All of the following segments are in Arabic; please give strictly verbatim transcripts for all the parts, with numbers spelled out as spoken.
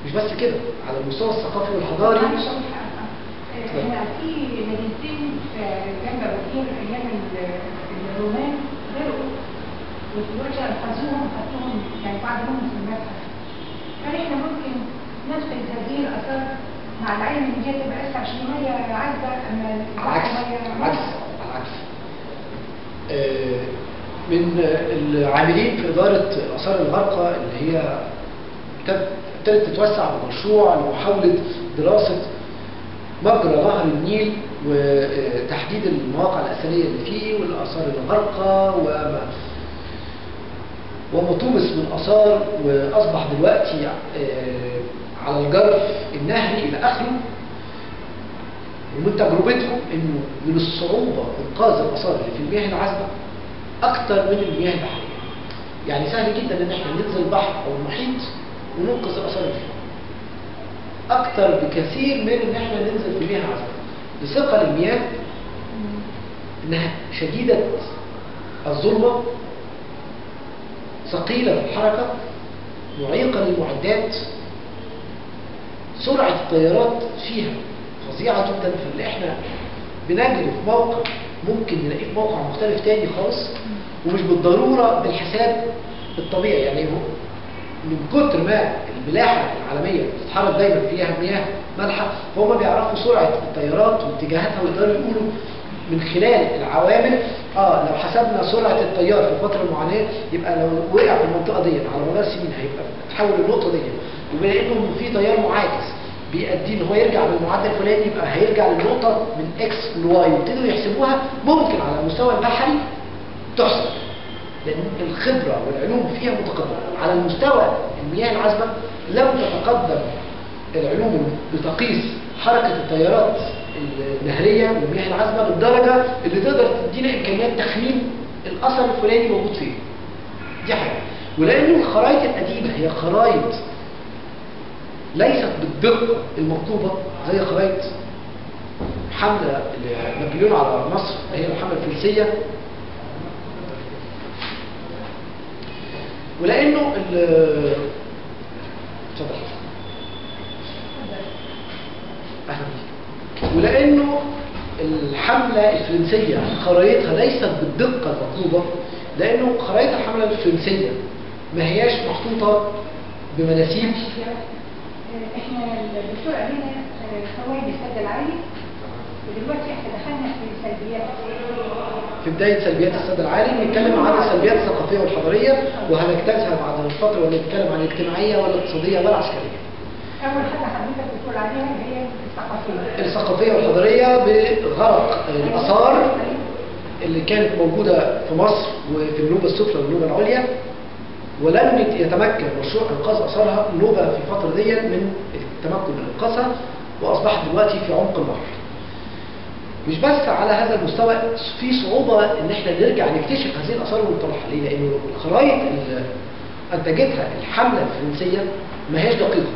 مش بس كده، على المستوى الثقافي والحضاري. معلش اقول حاجه، احنا في مدينتين في جنب بكير ايام الرومان غرقوا، ودلوقتي انقذوهم وحطوهم يعني بعضهم في المتحف. هل احنا ممكن ننقذ هذه الاثار مع العلم ان هي تبقى اسرع عشان الميه عذبه اما على العكس على العكس على العكس آه من العاملين في اداره اثار الغرقى اللي هي ابتدت تتوسع بمشروع لمحاوله دراسه مجرى نهر النيل وتحديد المواقع الاثريه اللي فيه والاثار الغرقى وما وما طمس من اثار، واصبح دلوقتي على الجرف النهري الى اخره. ومن تجربتهم انه من الصعوبه انقاذ الاثار اللي في المياه العذبه اكثر من المياه البحريه. يعني سهل جدا ان احنا ننزل البحر او المحيط وننقذ الاثار اللي فيه اكثر بكثير من ان احنا ننزل في المياه العذبه، لثقل المياه انها شديده الظلمه، ثقيله في الحركه، معيقه للمعدات، سرعه التيارات فيها فظيعه جدا. فاللي احنا بنجده في موقع ممكن نلاقيه في موقع مختلف تاني خالص، ومش بالضروره بالحساب الطبيعي. يعني هو من كتر ما الملاحه العالميه بتتحرك دايما فيها مياه مالحه، فهم بيعرفوا سرعه التيارات واتجاهاتها ويقدروا يقولوا من خلال العوامل اه لو حسبنا سرعه التيار في فتره معينه يبقى لو وقع في المنطقه دي على مدار سنين هيبقى تحول النقطه دي، وبما انه في تيار معاكس بيؤدي ان هو يرجع للمعدل الفلاني يبقى هيرجع للنقطه من اكس لواي، وابتدوا يحسبوها. ممكن على المستوى البحري تحسب لان الخبره والعلوم فيها متقدمه. على المستوى المياه العذبه لم تتقدم العلوم بتقيس حركه التيارات النهريه والمياه العذبه للدرجه اللي تقدر تدينا امكانيات تخمين الاثر الفلاني موجود فين. دي حاجه. ولان الخرائط القديمه هي خرائط ليست بالدقه المطلوبه زي خرائط حمله نابليون على مصر هي الحمله الفرنسيه، ولانه ال اتفضل اهلا بيك. ولانه الحمله الفرنسيه خرائطها ليست بالدقه المطلوبه، لانه خرائط الحمله الفرنسيه ما هياش محطوطه بمناسيب. احنا الدكتور قال لنا فوائد السد العالي، ودلوقتي احنا دخلنا في سلبيات. في بدايه سلبيات السد العالي بنتكلم عن السلبيات الثقافيه والحضاريه، وهنجتازها بعد فتره ونتكلم عن الاجتماعيه والاقتصاديه والعسكريه. اول حاجه حضرتك بتقول عليها هي الثقافيه. الثقافيه والحضاريه بغرق الاثار اللي كانت موجوده في مصر وفي النوبه السفلى والنوبه العليا، ولم يتمكن مشروع انقاذ اثارها النوبه في الفتره دي من التمكن من انقاذها، واصبحت دلوقتي في عمق البحر. مش بس على هذا المستوى، في صعوبه ان احنا نرجع نكتشف هذه الاثار ونطلعها. ليه؟ لانه الخرائط اللي انتجتها الحمله الفرنسيه ما هياش دقيقه.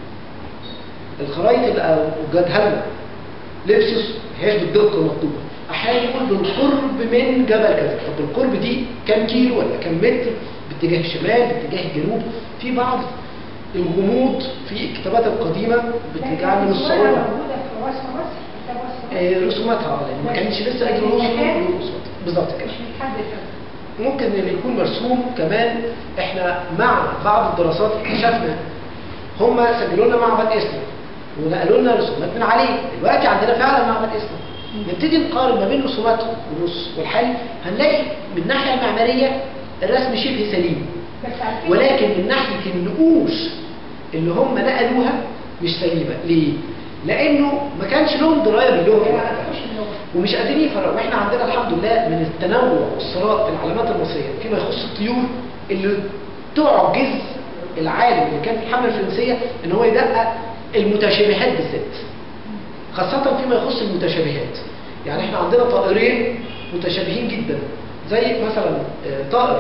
الخرائط اللي وجدها لنا لبسوس ما هياش بالدقه المطلوبه. احيانا يقول بالقرب من جبل كذا، طب القرب دي كام كيلو ولا كام متر باتجاه الشمال باتجاه الجنوب؟ في بعض الغموض في الكتابات القديمه بتجعل من الصعوبه. موجوده في وصف مصر آه رسوماتها، لان ما كانش لسه اجي رسوم بالظبط كده. ممكن ان يكون مرسوم كمان. احنا مع بعض الدراسات اكتشفنا هم سجلوا لنا معبد اسلم ونقلوا لنا رسومات من عليه. دلوقتي عندنا فعلا معبد اسلم. نبتدي نقارن ما بين رسوماتهم والحل، هنلاقي من الناحيه المعماريه الرسم شبه سليم، ولكن من ناحيه النقوش اللي هم نقلوها مش سليمه. ليه؟ لانه ما كانش لهم درايه باللغه ومش قادرين يفرقوا. واحنا عندنا الحمد لله من التنوع والثراء في العلامات المصريه فيما يخص الطيور اللي تعجز العالم اللي كان في الحمله الفرنسيه ان هو يدقق المتشابهات بالذات، خاصه فيما يخص المتشابهات. يعني احنا عندنا طائرين متشابهين جدا، زي مثلا طائر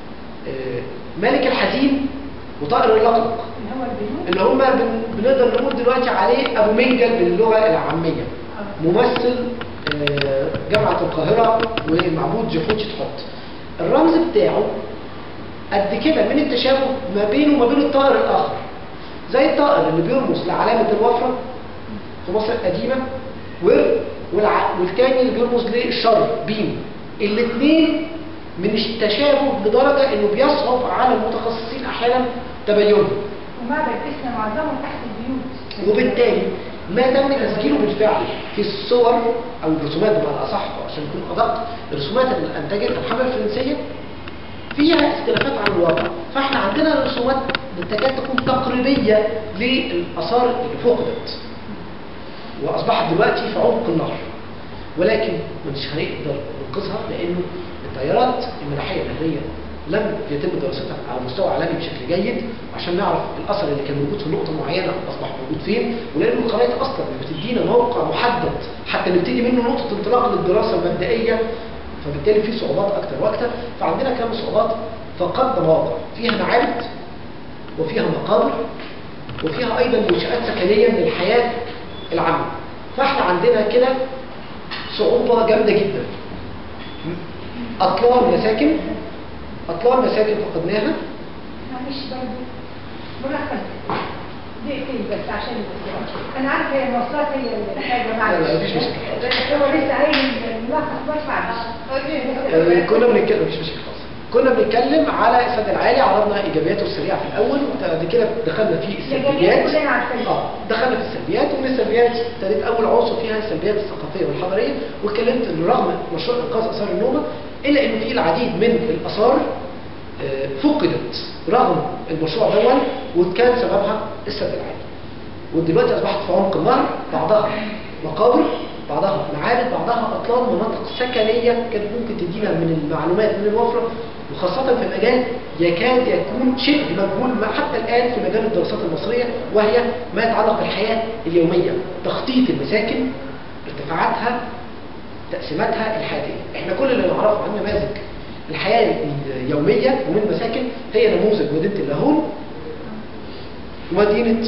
ملك الحزين وطائر اللقلق اللي هم بنقدر نقول دلوقتي عليه ابو منجل باللغه العاميه، ممثل جامعه القاهره ومعبود جحوتشي تحط. الرمز بتاعه قد كده من التشابه ما بينه وما بين الطائر الاخر، زي الطائر اللي بيرمز لعلامة الوفرة في مصر القديمة، والع... والتاني اللي بيرمز للشر بيم. الاثنين من التشابه لدرجة انه بيصعب على المتخصصين احيانا تبينهم. ومعبد اسنا معظمه تحت البيوت. وبالتالي ما تم تسجيله بالفعل في الصور او الرسومات بمعنى اصح عشان نكون ادق، الرسومات اللي انتجتها الحمله الفرنسيه فيها اختلافات عن الواقع، فاحنا عندنا رسومات تكاد تكون تقريبيه للاثار اللي فقدت واصبحت دلوقتي في عمق النهر، ولكن مش هنقدر ننقذها لانه التيارات الملاحيه النهريه لم يتم دراستها على مستوى عالمي بشكل جيد عشان نعرف الاثر اللي كان موجود في نقطه معينه اصبح موجود فين، ولان الخرائط اصلا بتدينا موقع محدد حتى نبتدي منه نقطه انطلاق للدراسه المبدئيه، فبالتالي في صعوبات اكتر واكتر. فعندنا كم صعوبات، فقدنا مواقع فيها معابد وفيها مقابر وفيها ايضا منشات سكنيه من الحياه العامه، فاحنا عندنا كده صعوبه جامده جدا. اطلال مساكن اطلال مساكن فقدناها. معلش برضه ملخص دقيقتين بس عشان انا عارفه هي المواصلات هي الحاجه معلش. لا لا مفيش مشكله. هو لسه قايل الملخص بس معلش. كنا بنتكلم مفيش مشكله خالص. كنا بنتكلم على السد العالي، عرضنا ايجابياته السريعه في الاول، وبعد كده دخلنا في السلبيات. اه دخلنا في السلبيات، ومن السلبيات ابتديت اول عنصر فيها السلبيات الثقافيه والحضاريه، واتكلمت ان رغم مشروع انقاذ اثار النوبه الا انه في العديد من الاثار فقدت رغم المشروع دون، وكان سببها السد العالي. ودلوقتي اصبحت في عمق النهر، بعضها مقابر، بعضها معابد، بعضها اطلال مناطق سكنيه كانت ممكن تدينا من المعلومات من الوفره، وخاصه في مجال يكاد يكون شبه مجهول حتى الان في مجال الدراسات المصريه، وهي ما يتعلق بالحياه اليوميه، تخطيط المساكن، ارتفاعاتها، تقسيماتها الحياتيه. احنا كل اللي نعرفه عن نماذج الحياه اليوميه ومن مساكن هي نموذج مدينه اللاهون ومدينه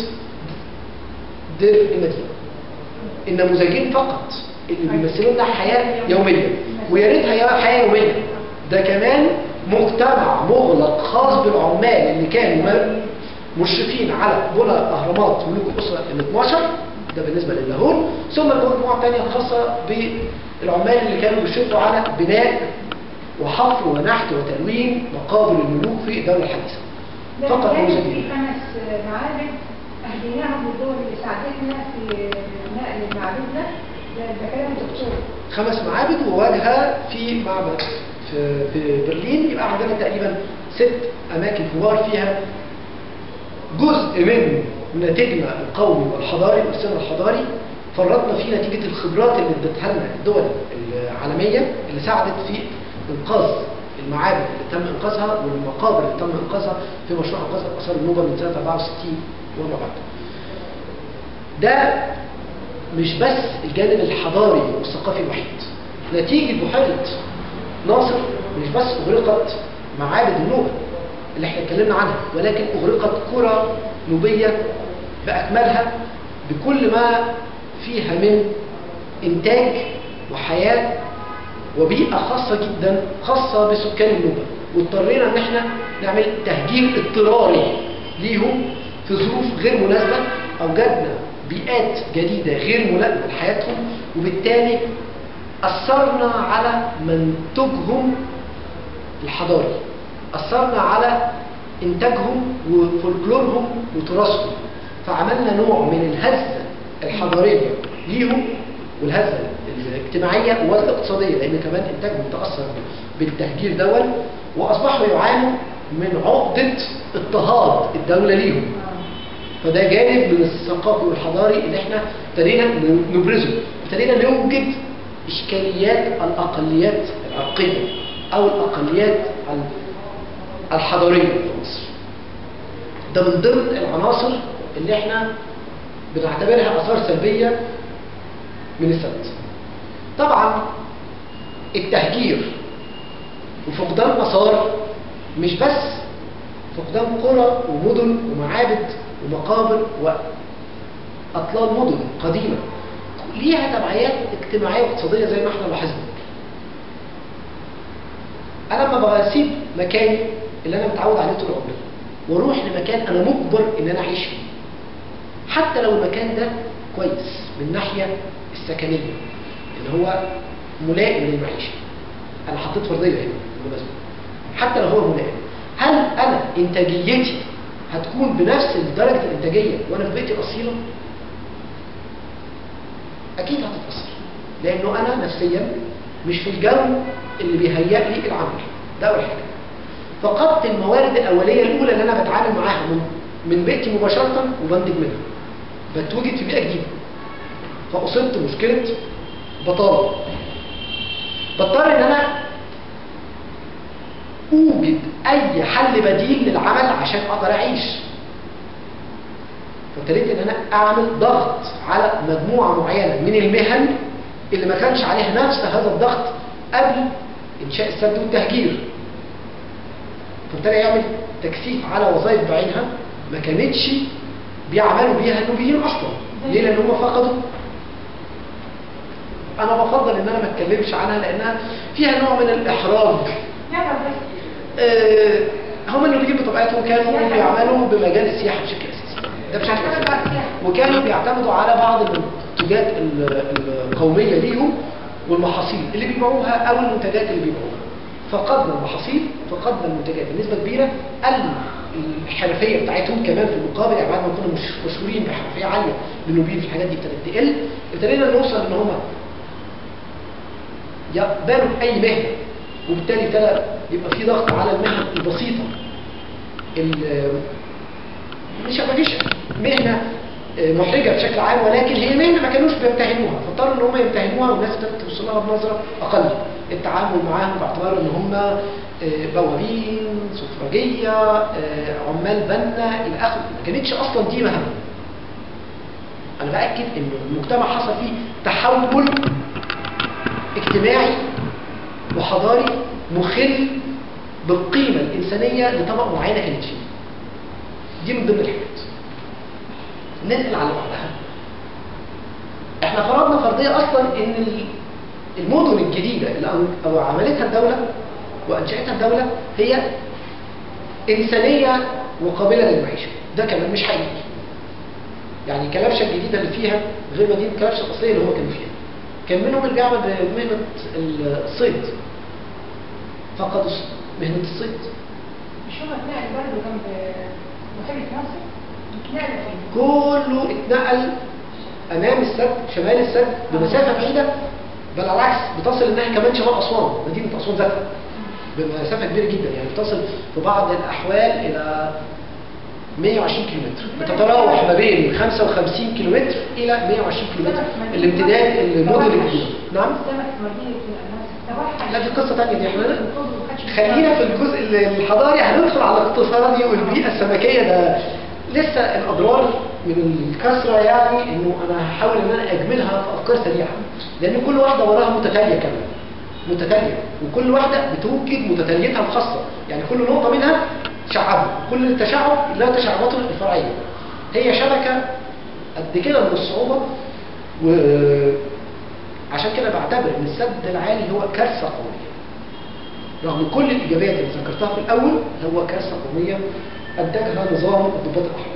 دير المدينه. النموذجين فقط اللي بيمثلوا لنا حياه يوميه، ويا ريتها حياه يوميه، ده كمان مجتمع مغلق خاص بالعمال اللي كانوا مشرفين على بنى اهرامات ملوك الاسره ال اثناشر، ده بالنسبه للاهون، ثم المجموعه الثانيه الخاصه بالعمال اللي كانوا بيشرفوا على بناء وحفر ونحت وتلوين مقابر الملوك في الدوله الحديثه. فقط نموذجين. في خمس معابد اهديناهم للدول اللي ساعدتنا في نقل معابدنا، ده كلام دكتور. خمس معابد وواجهه في معبد في في برلين، يبقى عندنا تقريبا ست اماكن كبار فيها جزء من ناتجنا القومي والحضاري والسر الحضاري فرطنا فيه نتيجه الخبرات اللي ادتها لنا الدول العالميه اللي ساعدت في انقاذ المعابد اللي تم انقاذها والمقابر اللي تم انقاذها في مشروع انقاذ اثار النوبه من سنه أربعة وستين وما بعد. ده مش بس الجانب الحضاري والثقافي الوحيد. نتيجه بحيره ناصر مش بس اغرقت معابد النوبه اللي احنا اتكلمنا عنها، ولكن اغرقت قرى نوبيه باكملها بكل ما فيها من انتاج وحياه وبيئه خاصه جدا خاصه بسكان النوبه، واضطرينا ان احنا نعمل تهجير اضطراري ليهم في ظروف غير مناسبه، اوجدنا بيئات جديده غير ملائمه لحياتهم، وبالتالي اثرنا على منتجهم الحضاري، اثرنا على انتاجهم وفولكلورهم وتراثهم، فعملنا نوع من الهزه الحضاريه ليهم والهزه الاجتماعيه والاقتصاديه، لان كمان انتاجهم تاثر بالتهجير دول، واصبحوا يعانوا من عقده اضطهاد الدوله ليهم. فده جانب من الثقافي والحضاري اللي احنا ابتدينا نبرزه، ابتدينا نوجد اشكاليات الاقليات العرقيه او الاقليات الحضاريه في مصر. ده من ضمن العناصر اللي احنا بنعتبرها اثار سلبيه من السد. طبعا التهجير وفقدان اثار مش بس فقدان قرى ومدن ومعابد ومقابر واطلال مدن قديمه، ليها تبعيات اجتماعيه واقتصاديه زي ما احنا لاحظنا. انا لما بسيب مكاني اللي انا متعود عليه طول عمري واروح لمكان انا مجبر ان انا اعيش فيه، حتى لو المكان ده كويس من الناحيه السكنيه اللي هو ملائم للمعيشه. انا حطيت فرضيه هنا بالمناسبه، حتى لو هو ملائم، هل انا انتاجيتي هتكون بنفس درجه الانتاجيه وانا في بيتي الاصيله؟ اكيد هتتاثر، لانه انا نفسيا مش في الجو اللي بيهيئ لي العمل. ده اول حاجه. فقدت الموارد الاوليه الاولى اللي انا بتعامل معاها من من بيئتي مباشره وبنتج منها. بتوجد في بيئه جديده. فاصبت مشكله بطاله. بضطر ان انا اوجد اي حل بديل للعمل عشان اقدر اعيش. فابتديت ان انا اعمل ضغط على مجموعه معينه من المهن اللي ما كانش عليها نفس هذا الضغط قبل انشاء السد والتهجير. فابتدى يعمل تكثيف على وظائف بعينها ما كانتش بيعملوا بيها النوبيين اصلا. ليه؟ لان هم فقدوا. انا بفضل ان انا ما اتكلمش عنها لانها فيها نوع من الاحراج. آه هم النوبيين بطبيعتهم كانوا بيعملوا بمجال السياحه بشكل اساسي. ده بشكل اساسي. وكانوا بيعتمدوا على بعض المنتجات القوميه ليهم والمحاصيل اللي بيبيعوها او المنتجات اللي بيبيعوها. فقدنا المحاصيل، فقدنا المنتجات بنسبه كبيره. الحرفيه بتاعتهم كمان في المقابل، يعني بعد ما كنا مش مشهورين بحرفيه عاليه للنوبيين في الحاجات دي ابتدت تقل. ابتدينا نوصل ان هم يقبلوا باي مهنه، وبالتالي ابتدى يبقى في ضغط على المهن البسيطه. مش مفيش مهنه محرجه بشكل عام، ولكن هي مهنه ما كانوش بيمتهنوها، فاضطروا ان هم يمتهنوها والناس ابتدت توصل لها بنظره اقل. التعامل معاهم باعتبار ان هم بوابين، سفرجيه، عمال بنا الى اخره، ما كانتش اصلا دي مهنه. انا باكد ان المجتمع حصل فيه تحول اجتماعي وحضاري مخل بالقيمه الانسانيه لطبقه معينه كانت فيه. دي من ضمن الحاجات. ننقل على بعضها. احنا فرضنا فرضيه اصلا ان المدن الجديده اللي او عملتها الدوله وانشاتها الدوله هي انسانيه وقابله للمعيشه. ده كمان مش حقيقي. يعني كلبشه الجديده اللي فيها غير مدينه كلبشه الاصليه اللي هو كانوا فيها. كان منهم اللي بيعمل بمهنه الصيد. فقدوا مهنه الصيد. مش هم اتنقل برضه جنب بحيره ناصر؟ كله اتنقل امام السد، شمال السد بمسافه بعيده، بل على العكس بتصل انها كمان شمال اسوان، مدينه اسوان ذاتها بمسافه كبيره جدا. يعني بتصل في بعض الاحوال الى مئة وعشرين كيلومتر، بتتراوح ما بين خمسة وخمسين كيلومتر الى مئة وعشرين كيلومتر الامتداد المدن الجديده. نعم؟ لا دي قصه ثانيه دي. احنا خلينا في الجزء الحضاري، هندخل على الاقتصادي والبيئه السمكيه. ده لسه الاضرار من الكثره، يعني انه انا هحاول ان انا اجملها في افكار سريعه، لان كل واحده وراها متتاليه كمان متتاليه، وكل واحده بتوجد متتاليتها الخاصه. يعني كل نقطه منها تشعبها، كل التشعب له تشعباته الفرعيه. هي شبكه قد كده من الصعوبه، وعشان كده بعتبر ان السد العالي هو كارثه قوميه. رغم كل الايجابيات اللي ذكرتها في الاول، هو كارثه قوميه انتجها نظام الضباط الاحمر.